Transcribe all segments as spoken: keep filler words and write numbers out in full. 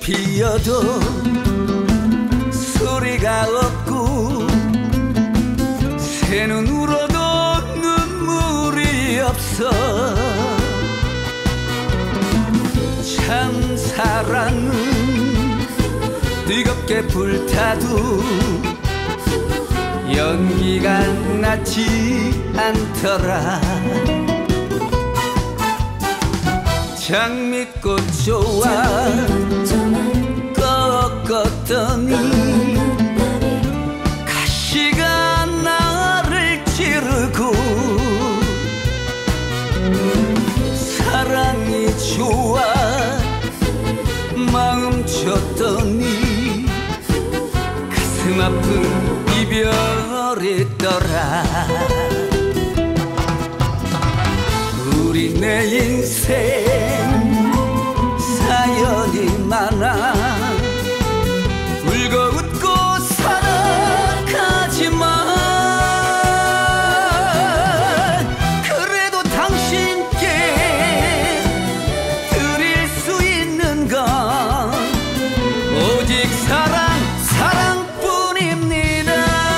피어도 소리가 없고 새는 울어도 눈물이 없어. 참 사랑은 뜨겁게 불타도 연기가 나지 않더라. 장미꽃 좋아 꺾었더니 가시가 나를 찌르고 사랑이 좋아 마음 쳤더니 가슴 아픈 이별이더라. 우리 내 인생 사연이 많아 울고 웃고 살아가지만 그래도 당신께 드릴 수 있는 건 오직 사랑 사랑뿐입니다.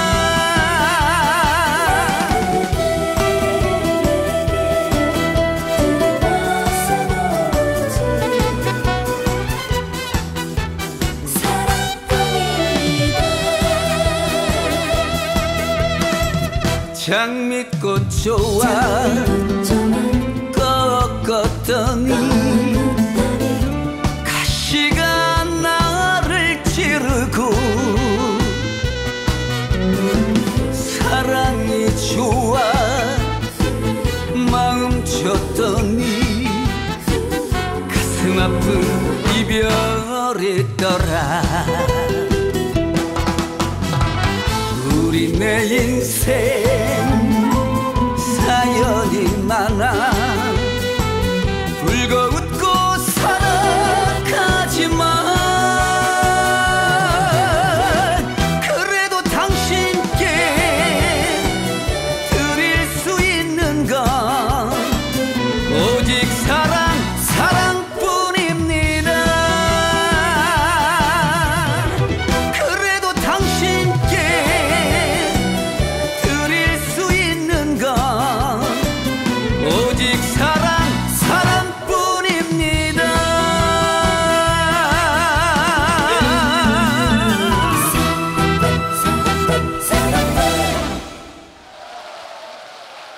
장미꽃 좋아 꺾었더니 가시가 나를 찌르고 사랑이 좋아 마음 쳤더니 가슴 아픈 이별이더라. 우리 내 인생 사연이 많아